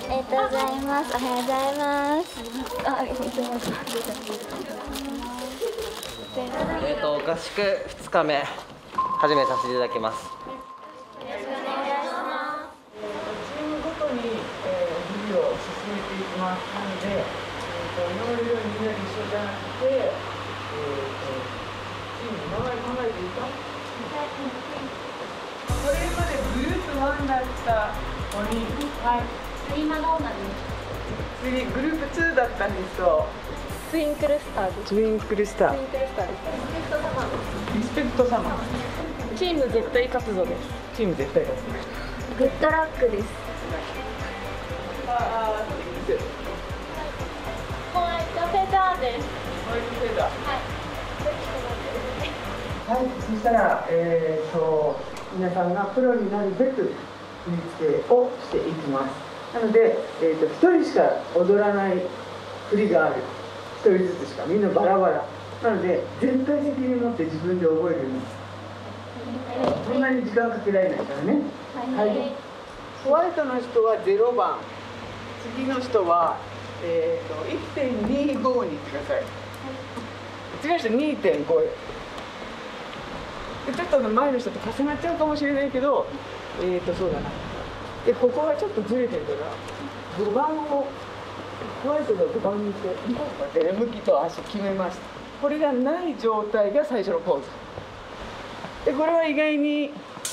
ありがとうございます。おはようございます。 合宿2日目始めさせていただきます。 チームごとに日々を進めていきます。なので、今までのようにみんなで一緒じゃなくて、チームの名前考えていいか？それまでグループ1だった5人、はい、 今どうなる？ 次グループ2だった人、 ツインクルスターです。 ツインクルスター、 ツインクルスターです。 リスペクト様、 チーム絶対活動です。 チーム絶対だ。 グッドラックです。 ホワイトフェザーです。 ホワイトフェザー。はい、そしたら、皆さんがプロになるべく振り付けをしていきます。なので、1人しか踊らない振りがある。1人ずつしか、みんなバラバラ。なので、全体的に持って自分で覚えるように。そんなに時間かけられないからね。はい。ホワイトの人は0番。次の人は、1.25 に行ってください。次の人 2.5 へ。ちょっと前の人と重なっちゃうかもしれないけど、そうだな。で、ここはちょっとずれてるから、5番を、ホワイトが5番にして、こうやって向きと足決めました。これがない状態が最初のポーズ。で、これは意外に、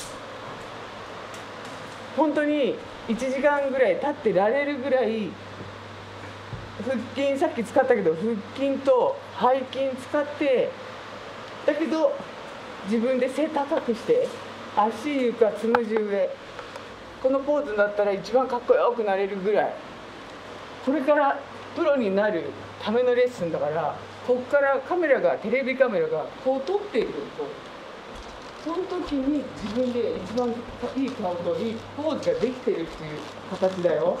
本当に1時間ぐらい立ってられるぐらい、腹筋、さっき使ったけど、腹筋と背筋使って、だけど、自分で背高くして足床つむじ上、このポーズになったら一番かっこよくなれるぐらい、これからプロになるためのレッスンだから、ここからカメラが、テレビカメラがこう撮っていると、その時に自分で一番いい顔といいポーズができてるっていう形だよ。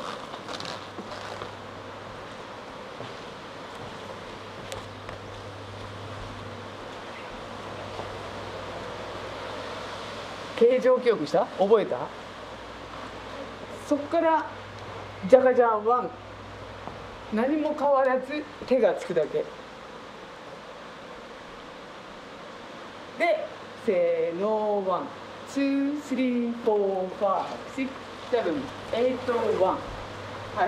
形状記憶した？覚えた？そこからジャガジャンワン、何も変わらず手がつくだけで、せーの、ワン、ツー、スリー、フォー、ファイブ、シックス、セブン、エイト、ワン。はいはいはい。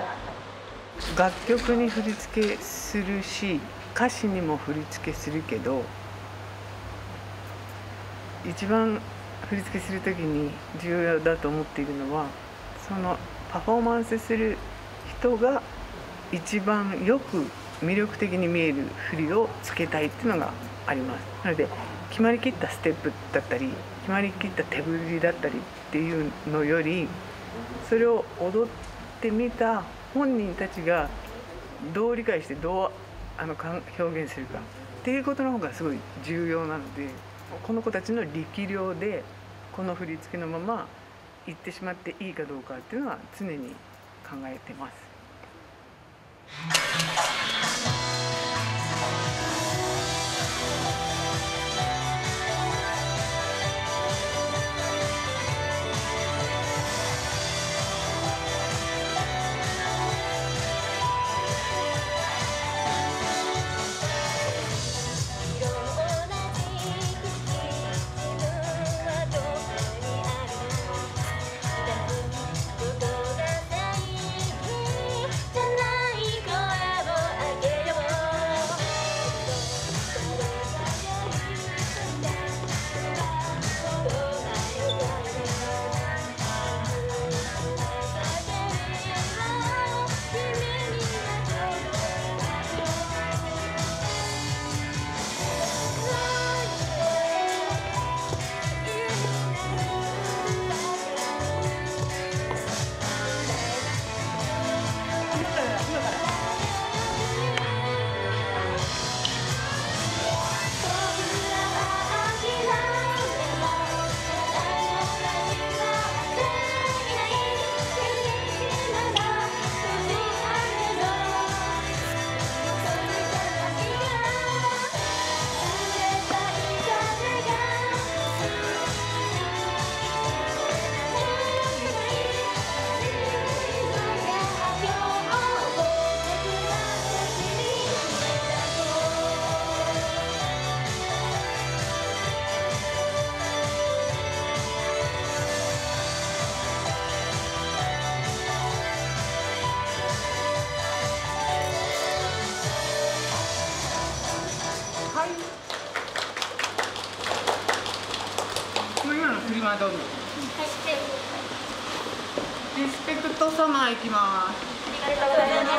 楽曲に振り付けするし、歌詞にも振り付けするけど、一番振り付けするときに重要だと思っているのは、そのパフォーマンスする人が一番よく魅力的に見える振りをつけたいっていうのがあります。なので、決まりきったステップだったり、決まりきった手振りだったりっていうのより、それを踊ってみた本人たちがどう理解してどう表現するかっていうことの方がすごい重要なので、この子たちの力量でこの振り付けのまま行ってしまっていいかどうかっていうのは常に考えてます。 プリマドンナ。リスペクトサマー行きます。 ありがとうございました。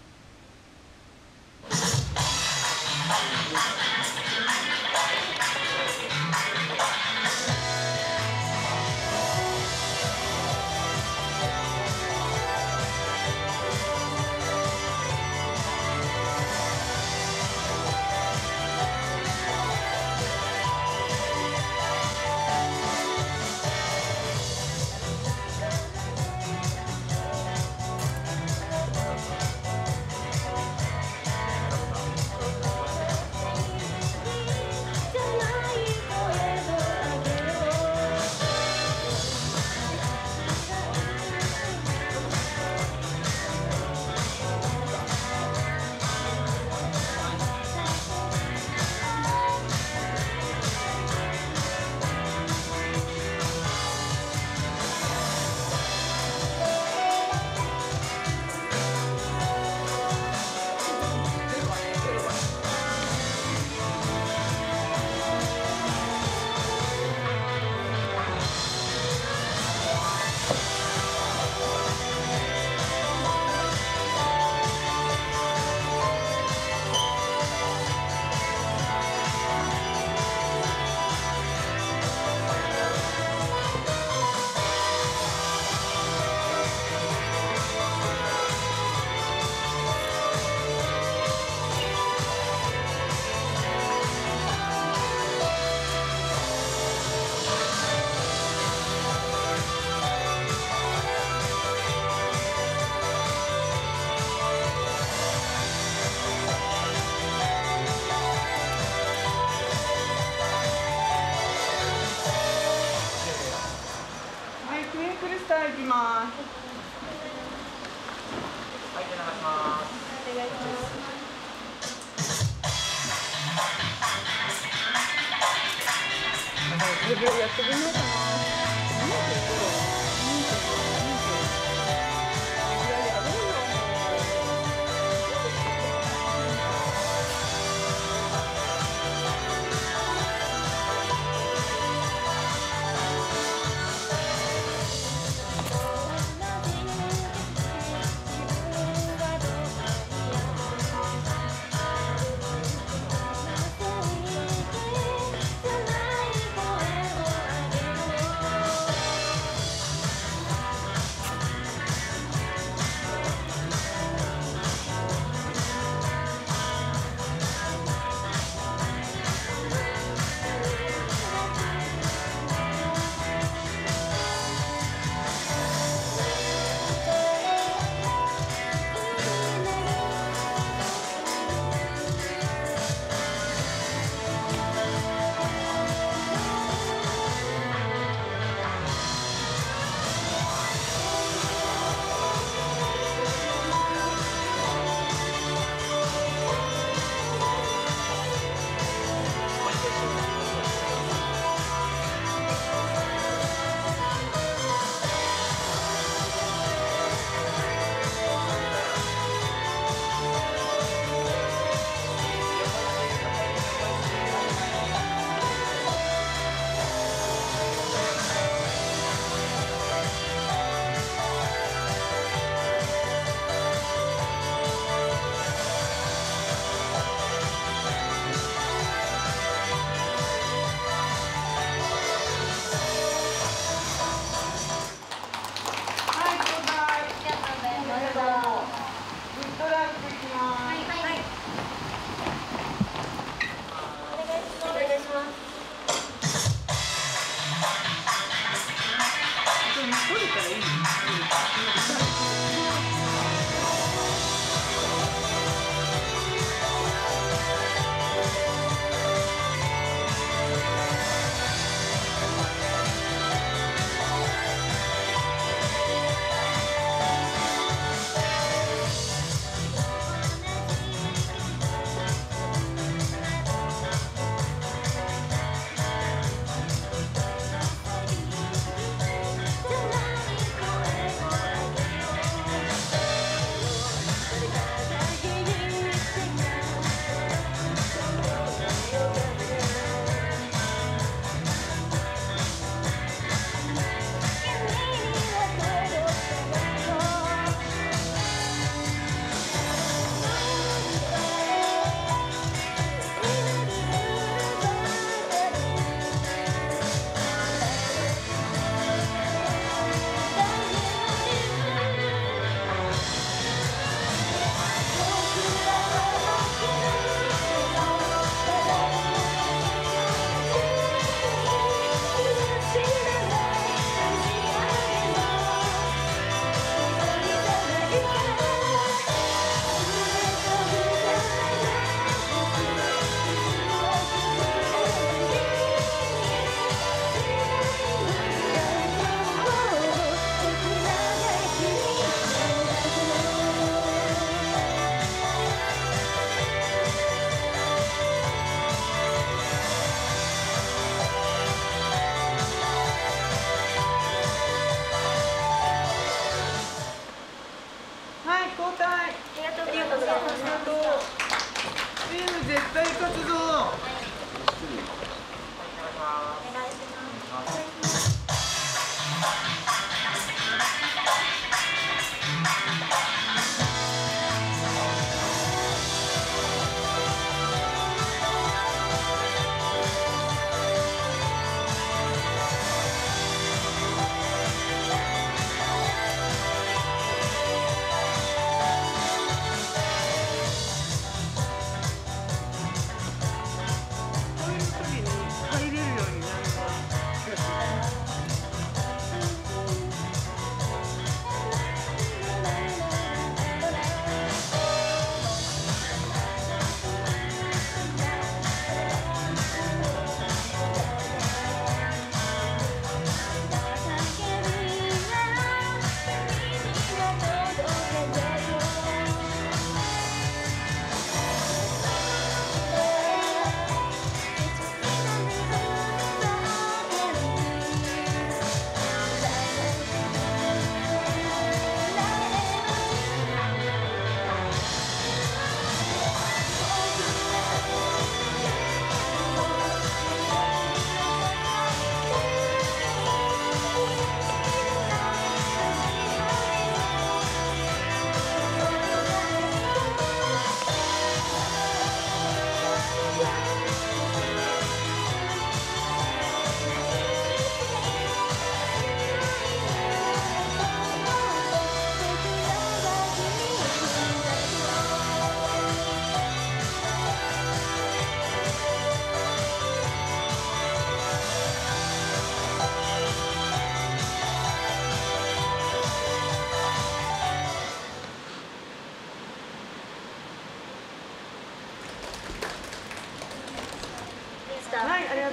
はい、トゥインクルスター行きます。 はい、お願いします。 お願いします。やってみようかな。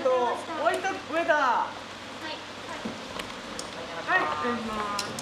ホワイトウェダー。 はい。 はい、お願いします。